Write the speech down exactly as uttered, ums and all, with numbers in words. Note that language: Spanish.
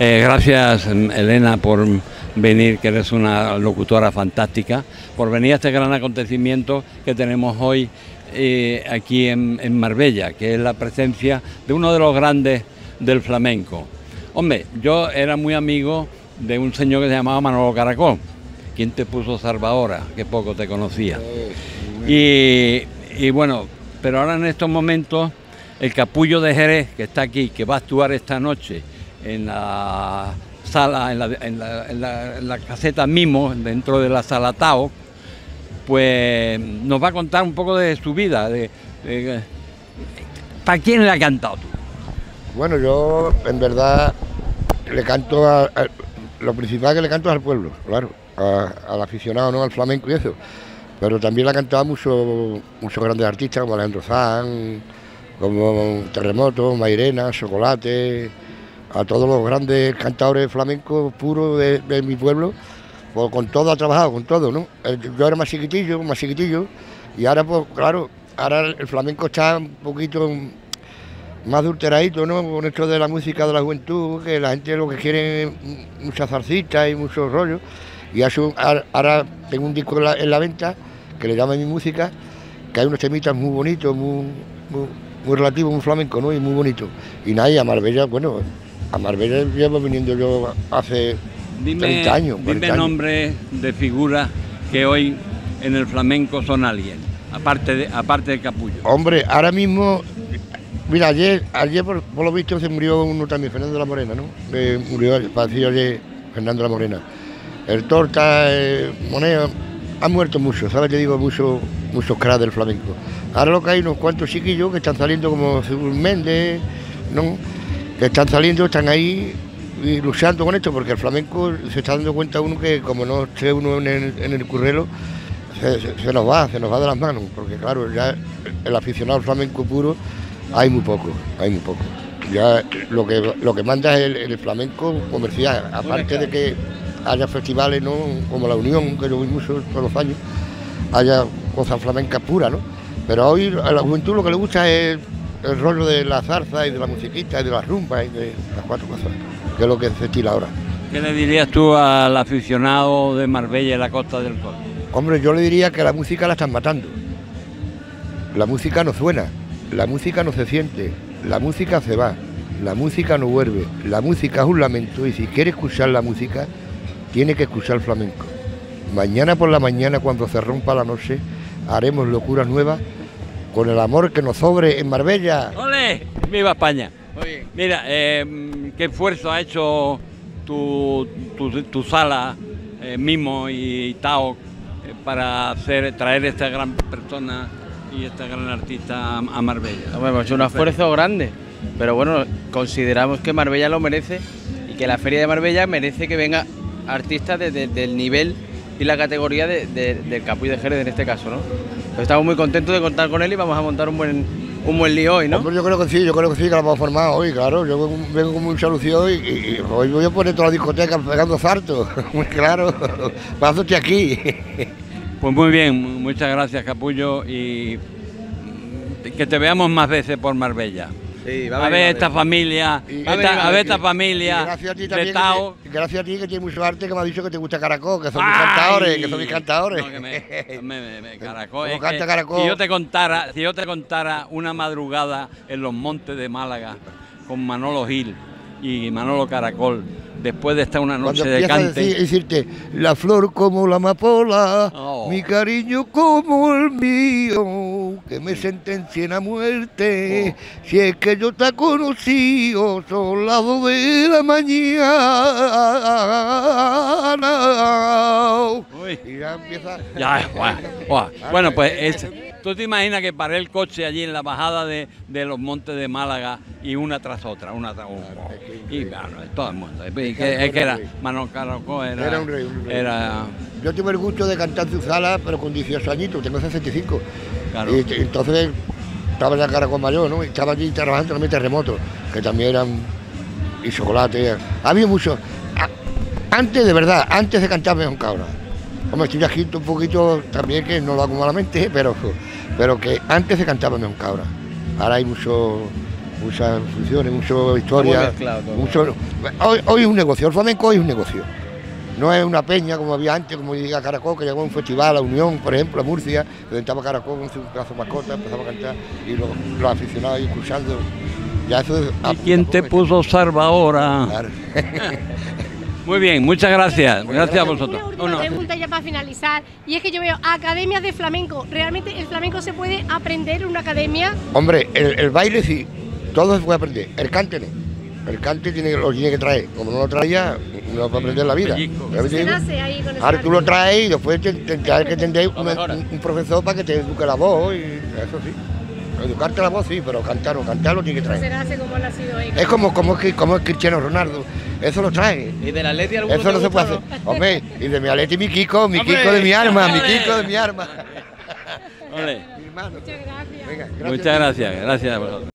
Eh, gracias, Elena, por venir, que eres una locutora fantástica, por venir a este gran acontecimiento que tenemos hoy eh, aquí en, en Marbella, que es la presencia de uno de los grandes del flamenco. Hombre, yo era muy amigo de un señor que se llamaba Manolo Caracol. ¿Quién te puso Salvadora? Que poco te conocía. Y, y bueno, pero ahora en estos momentos, el Capullo de Jerez, que está aquí, que va a actuar esta noche en la sala, en la, en la, en la, en la caseta Mimo, dentro de la sala Tao, pues nos va a contar un poco de su vida. De, de, ¿Para quién le ha cantado tú? Bueno, yo en verdad le canto a, a lo principal que le canto es al pueblo, claro, a, al aficionado, no al flamenco y eso, pero también le ha cantado a muchos, muchos grandes artistas como Alejandro Sanz, como Terremoto, Mairena, Chocolate, a todos los grandes cantadores flamencos puros de, de mi pueblo, pues con todo ha trabajado, con todo, ¿no? Yo era más chiquitillo, más chiquitillo, y ahora pues claro, ahora el flamenco está un poquito más adulteradito, ¿no? Con esto de la música de la juventud, que la gente lo que quiere es muchas zarcitas y muchos rollos, y eso, ahora tengo un disco en la, en la venta que le llama Mi Música, que hay unos temitas muy bonitos, muy, muy, muy relativos, muy flamencos, ¿no? Y muy bonitos. Y nada, y a Marbella, bueno, a Marbella llevo viniendo yo hace dime, treinta años. Dime nombres de figuras que hoy en el flamenco son alguien, aparte de, aparte de Capullo. Hombre, ahora mismo, mira, ayer, ayer por, por lo visto se murió uno también, Fernando de la Morena, ¿no? Eh, murió, pareció ayer Fernando de la Morena. El Torta, eh, Moneo, han muerto muchos, ¿sabes? Te digo, muchos muchos cracks del flamenco. Ahora lo que hay unos cuantos chiquillos que están saliendo como Según Méndez, ¿no? Que están saliendo, están ahí y luchando con esto, porque el flamenco se está dando cuenta uno que como no esté uno en el, en el currelo, se, se, se nos va, se nos va de las manos, porque claro, ya el aficionado al flamenco puro hay muy poco, hay muy poco. Ya lo que lo que manda es el, el flamenco comercial, aparte de que haya festivales, ¿no? Como la Unión, que lo vimos todos los años, haya cosas flamencas puras, ¿no? Pero hoy a la juventud lo que le gusta es el rollo de la zarza y de la musiquita y de las rumbas y de las cuatro cosas, que es lo que se estila ahora. ¿Qué le dirías tú al aficionado de Marbella y la Costa del Sol? Hombre, yo le diría que la música la están matando. La música no suena, la música no se siente, la música se va, la música no vuelve, la música es un lamento y si quiere escuchar la música, tiene que escuchar flamenco. Mañana por la mañana, cuando se rompa la noche, haremos locuras nuevas con el amor que nos sobre en Marbella. ¡Ole! ¡Viva España! Muy bien. Mira, eh, qué esfuerzo ha hecho tu, tu, tu sala, eh, Mimo y Tao, eh, para hacer, traer esta gran persona y esta gran artista a, a Marbella. Hombre, hemos hecho un esfuerzo grande, pero bueno, consideramos que Marbella lo merece y que la Feria de Marbella merece que venga artistas de, de, del nivel y la categoría de, de, del Capullo de Jerez en este caso, ¿no? Pues estamos muy contentos de contar con él y vamos a montar un buen un buen lío hoy, ¿no? Hombre, yo creo que sí, yo creo que sí, que lo hemos formado hoy, claro. Yo vengo con mucha ilusión y, y, y hoy voy a poner toda la discoteca pegando sartos, muy claro, pásate aquí. Pues muy bien, muchas gracias, Capullo, y que te veamos más veces por Marbella. Sí, a, a ver esta familia, y, esta, venir, a ver esta familia. Y gracias a ti también, de Tao. Que te, gracias a ti que tienes mucho arte, que me has dicho que te gusta Caracol, que son mis cantadores, que son mis cantadores. No, que me, me, me, me Caracol. Es canta que, Caracol. Si yo te contara, si yo te contara una madrugada en los montes de Málaga con Manolo Gil y Manolo Caracol, después de estar una noche cuando de cante. A decir, decirte, la flor como la amapola, oh. Mi cariño como el mío, que me sentencien a muerte, oh. Si es que yo te conocido, son las dos de la mañana. Uy. Y ya empieza. Ya, bueno, bueno, bueno pues es, tú te imaginas que paré el coche allí en la bajada de, de los montes de Málaga y una tras otra, una tras otra. Y bueno, todo el mundo. Es que, es que era, Manolo Caracol era, era un rey, un rey. Era... Yo tuve el gusto de cantar en su sala, pero con dieciocho añitos, tengo sesenta y cinco. Claro. Y entonces estaba ya Caracol mayor, ¿no? Y estaba allí trabajando también Terremoto, que también eran. Y Chocolate. Había mucho. Antes, de verdad, antes de cantar Mejón Cabra. Hombre, estoy aquí un poquito también, que no lo hago malamente, pero, pero que antes se cantaba Mejón Cabra. Ahora hay mucho. muchas funciones, mucha historia, mezclado todo. mucho... Hoy, hoy es un negocio, el flamenco hoy es un negocio. No es una peña como había antes, como llega Caracol, que llegó a un festival, a Unión, por ejemplo, a Murcia, que entraba Caracol con su pedazo de mascota, empezaba a cantar y los, los aficionados ahí escuchando. Ya eso es, ¿Y quién te puso salva ahora? Claro. Muy bien, muchas gracias. Gracias a Una vosotros. última Uno. pregunta ya para finalizar, y es que yo veo academias de flamenco. ¿Realmente el flamenco se puede aprender en una academia? Hombre, el, el baile sí, todo se puede aprender, el cante no. El cante tiene, lo tiene que traer, como no lo traía, no va a aprender en la vida. Pellizco. ¿Sabes lo que Se te digo? nace ahí con ese Ahora tú arte. lo traes y después te, te, tienes que tener Lo una- mejora. un, un profesor para que te eduque la voz, y eso sí. Educarte la voz sí, pero cantar no, cantar lo tiene que Se traer. nace como él ha sido él. Es como, como, es- como es Cristiano Ronaldo, eso lo trae. ¿Y del Atleti alguno Eso te no se gusta puede o hacer. Hombre, y de mi Aleti mi Kiko, mi ¡Hombre! Kiko de mi arma, mi ¡Hombre! Kiko de mi arma. Ole. Mi hermano. Muchas gracias. Venga, gracias. Muchas gracias. Gracias a vosotros.